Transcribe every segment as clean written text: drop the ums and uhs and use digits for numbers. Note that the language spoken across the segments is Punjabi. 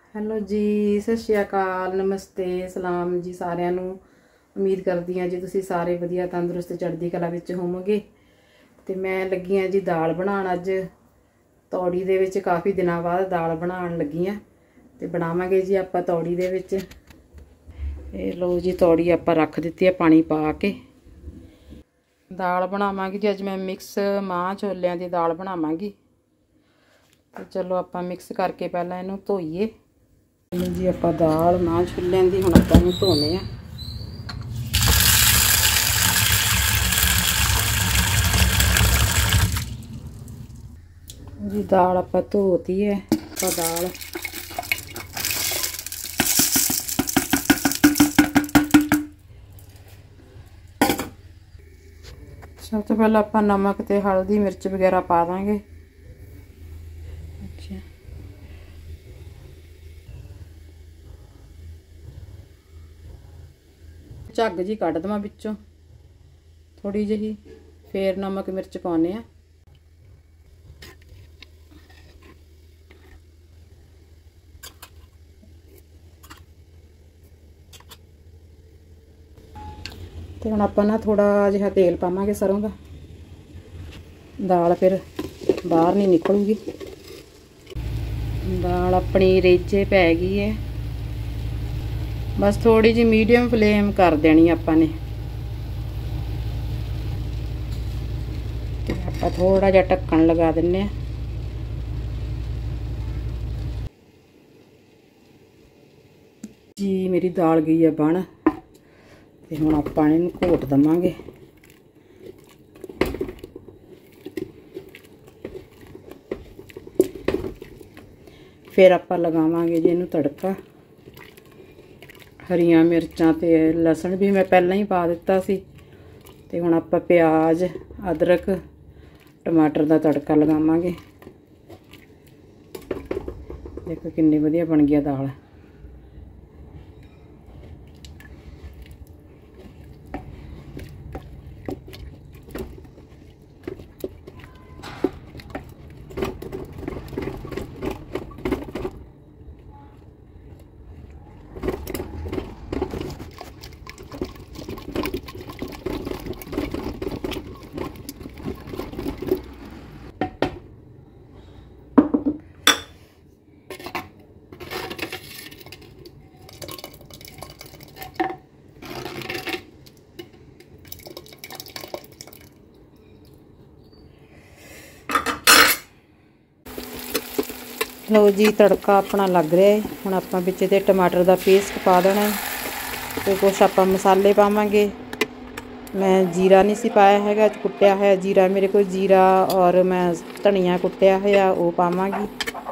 ਹੈਲੋ ਜੀ, ਸਤਿ ਸ਼੍ਰੀ ਅਕਾਲ, ਨਮਸਤੇ, ਸਲਾਮ ਜੀ ਸਾਰਿਆਂ ਨੂੰ। ਉਮੀਦ ਕਰਦੀ ਹਾਂ ਜੀ ਤੁਸੀਂ ਸਾਰੇ ਵਧੀਆ ਤੰਦਰੁਸਤ ਚੜ੍ਹਦੀ ਕਲਾ ਵਿੱਚ ਹੋਵੋਗੇ। ਤੇ ਮੈਂ ਲੱਗੀ ਹਾਂ ਜੀ ਦਾਲ ਬਣਾਉਣ। ਅੱਜ ਤੌੜੀ ਦੇ ਵਿੱਚ ਕਾਫੀ ਦਿਨਾਂ ਬਾਅਦ ਦਾਲ ਬਣਾਉਣ ਲੱਗੀ ਹਾਂ ਤੇ ਬਣਾਵਾਂਗੇ ਜੀ ਆਪਾਂ ਤੌੜੀ ਦੇ ਵਿੱਚ। ਇਹ ਲਓ ਜੀ, ਤੌੜੀ ਆਪਾਂ ਰੱਖ ਦਿੱਤੀ ਹੈ ਪਾਣੀ ਪਾ ਕੇ। ਦਾਲ ਬਣਾਵਾਂਗੇ ਜੀ ਅੱਜ ਮੈਂ ਮਿਕਸ ਮਾਂਹ ਛੋਲਿਆਂ ਦੀ ਦਾਲ ਬਣਾਵਾਂਗੀ। ਤੇ ਚਲੋ ਆਪਾਂ ਮਿਕਸ ਕਰਕੇ ਪਹਿਲਾਂ ਇਹਨੂੰ ਧੋਈਏ ਜੀ। ਆਪਾਂ ਦਾਲ ਮਾਂਹ ਛੋਲਿਆਂ ਦੀ ਹੁਣ ਆਪਾਂ ਨੂੰ ਧੋਣੇ ਆ ਜੀ। ਦਾਲ ਆਪਾਂ ਧੋਤੀ ਹੈ। ਆਪਾਂ ਦਾਲ ਸਭ ਤੋਂ ਪਹਿਲਾਂ ਆਪਾਂ ਨਮਕ ਤੇ ਹਲਦੀ ਮਿਰਚ ਵਗੈਰਾ ਪਾ ਦਾਂਗੇ। ਝੱਗ ਜੀ ਕੱਢ ਦਵਾਂ ਵਿੱਚੋਂ ਥੋੜੀ ਜਿਹੀ, ਫੇਰ ਨਮਕ ਮਿਰਚ ਪਾਉਣੇ ਆ। ਤੇ ਹੁਣ ਆਪਾਂ ਨਾ ਥੋੜਾ ਜਿਹਾ ਤੇਲ ਪਾਵਾਂਗੇ ਸਰੋਂ ਦਾ, ਦਾਲ ਫਿਰ ਬਾਹਰ ਨਹੀਂ ਨਿਕਲੂਗੀ। ਦਾਲ ਆਪਣੀ ਰੇਜੇ ਪੈ ਗਈ ਹੈ, ਬਸ ਥੋੜੀ ਜਿਹੀ ਮੀਡੀਅਮ ਫਲੇਮ ਕਰ ਦੇਣੀ ਆਪਾਂ ਨੇ। ਤੇ ਆਪਾਂ ਥੋੜਾ ਜਿਹਾ ਢੱਕਣ ਲਗਾ ਦਿੰਨੇ ਆ। ਜੀ ਮੇਰੀ ਦਾਲ ਗਈ ਹੈ ਬਣ, ਤੇ ਹੁਣ ਆਪਾਂ ਇਹਨੂੰ ਘੋਟ ਦਵਾਂਗੇ। ਫਿਰ ਆਪਾਂ ਲਗਾਵਾਂਗੇ ਜੀ ਇਹਨੂੰ ਤੜਕਾ। ਹਰੀਆਂ ਮਿਰਚਾਂ ਤੇ ਲਸਣ ਵੀ ਮੈਂ ਪਹਿਲਾਂ ਹੀ ਪਾ ਦਿੱਤਾ ਸੀ। ਤੇ ਹੁਣ ਆਪਾਂ ਪਿਆਜ਼, ਅਦਰਕ, ਟਮਾਟਰ ਦਾ ਤੜਕਾ ਲਗਾਵਾਂਗੇ। ਦੇਖੋ ਕਿੰਨੀ ਵਧੀਆ ਬਣ ਗਈ ਦਾਲ। ਲਓ ਜੀ, ਤੜਕਾ ਆਪਣਾ ਲੱਗ ਰਿਹਾ ਹੈ। ਹੁਣ ਆਪਾਂ ਵਿੱਚ ਤੇ ਟਮਾਟਰ ਦਾ ਪੇਸਟ ਪਾ ਦੇਣਾ ਹੈ ਤੇ ਕੁਛ ਆਪਾਂ ਮਸਾਲੇ ਪਾਵਾਂਗੇ। ਮੈਂ ਜੀਰਾ ਨਹੀਂ ਸੀ ਪਾਇਆ ਹੈਗਾ, ਕੁੱਟਿਆ ਹੋਇਆ ਜੀਰਾ ਮੇਰੇ ਕੋਲ, ਜੀਰਾ ਔਰ ਮੈਂ ਧਨੀਆ ਕੁੱਟਿਆ ਹੋਇਆ ਉਹ ਪਾਵਾਂਗੀ।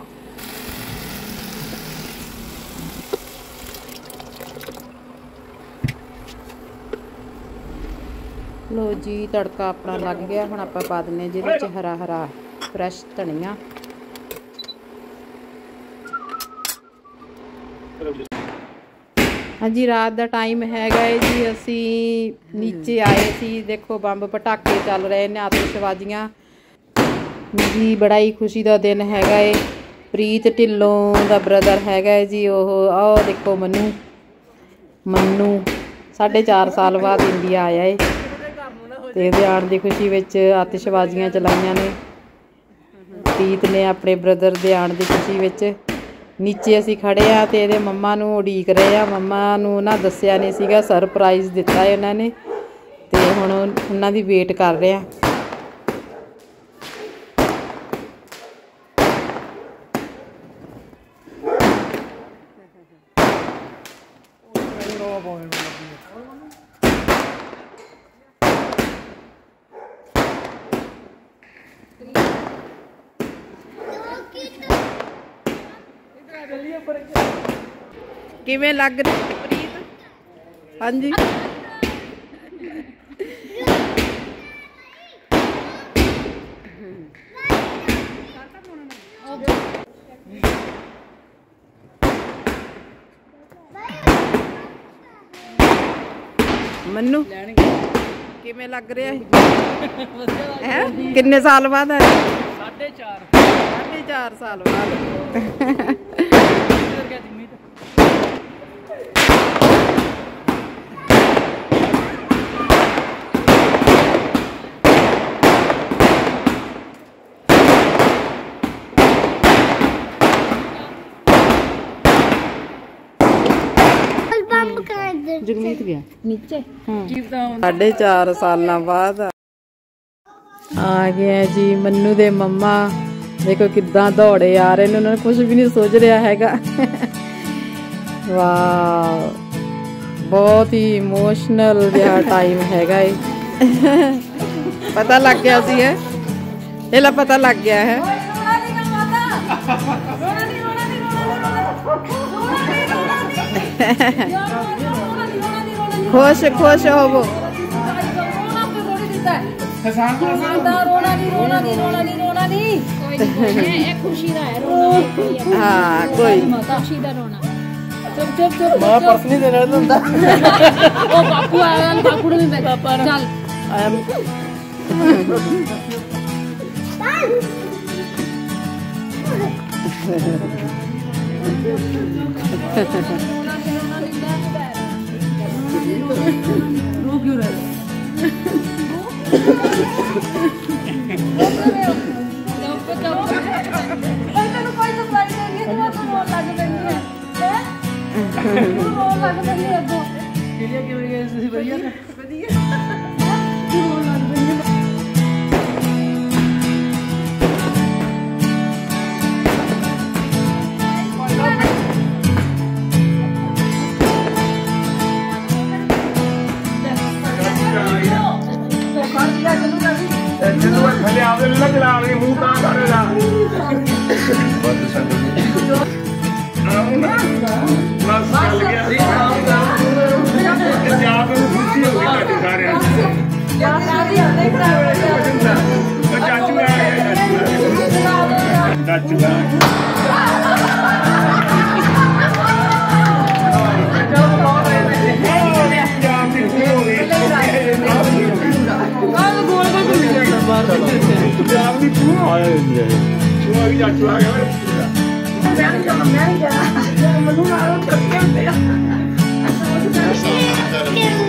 ਲਓ ਜੀ, ਤੜਕਾ ਆਪਣਾ ਲੱਗ ਗਿਆ। ਹੁਣ ਆਪਾਂ ਪਾ ਦਿੰਦੇ ਜਿਹਦੇ ਵਿੱਚ ਹਰਾ ਹਰਾ ਫਰੈਸ਼ ਧਨੀਆ। ਹਾਂਜੀ, ਰਾਤ ਦਾ ਟਾਈਮ ਹੈਗਾ ਹੈ ਜੀ। ਅਸੀਂ ਨੀਚੇ ਆਏ ਸੀ। ਦੇਖੋ ਬੰਬ ਪਟਾਕੇ ਚੱਲ ਰਹੇ ਨੇ, ਆਤਿਸ਼ਬਾਜ਼ੀਆਂ ਜੀ। ਬੜਾ ਹੀ ਖੁਸ਼ੀ ਦਾ ਦਿਨ ਹੈਗਾ ਹੈ। ਪ੍ਰੀਤ ਢਿੱਲੋਂ ਦਾ ਬ੍ਰਦਰ ਹੈਗਾ ਹੈ ਜੀ ਉਹ। ਆਹ ਦੇਖੋ ਮਨੂੰ 4.5 ਸਾਲ ਬਾਅਦ ਇੰਡੀਆ ਆਇਆ ਹੈ ਤੇ ਉਹਦੇ ਆਉਣ ਦੀ ਖੁਸ਼ੀ ਵਿੱਚ ਆਤਿਸ਼ਬਾਜ਼ੀਆਂ ਚਲਾਈਆਂ ਨੇ ਪ੍ਰੀਤ ਨੇ ਆਪਣੇ ਬ੍ਰਦਰ ਦੇ ਆਉਣ ਦੀ ਖੁਸ਼ੀ ਵਿੱਚ। ਨੀਚੇ ਅਸੀਂ ਖੜੇ ਆ ਤੇ ਇਹਦੇ ਮੰਮਾ ਨੂੰ ਉਡੀਕ ਰਹੇ ਆ। ਮੰਮਾ ਨੂੰ ਨਾ ਦੱਸਿਆ ਨਹੀਂ ਸੀਗਾ, ਸਰਪ੍ਰਾਈਜ਼ ਦਿੱਤਾ ਹੈ ਉਹਨਾਂ ਨੇ ਤੇ ਹੁਣ ਉਹਨਾਂ ਦੀ ਵੇਟ ਕਰ ਰਹੇ ਆ। ਕਿਵੇਂ ਲੱਗ ਰਹੀ ਪ੍ਰੀਤ? ਹਾਂਜੀ, मन्नू किवें लग रहा है? किन्ने साल बाद आए? 4.5 साल बाद। जगमीत गया नीचे। 4.5 साल बाद आ गया जी मन्नू दे मम्मा। देखो किद्दां दौड़े आ रहे ने, उन्होंने कुछ भी नहीं सोच रहा हैगा। वाह बहुत ही इमोशनल जिहा टाइम हैगा। पता लग गया सी है, ਇਹਲਾ पता लग गया है। खुश खुश होवो। हाँ कोई पर्सनली देना दिंदा। ओ बापू आया, बापू ने दिंदा चल रो क्यों रहा है? Menu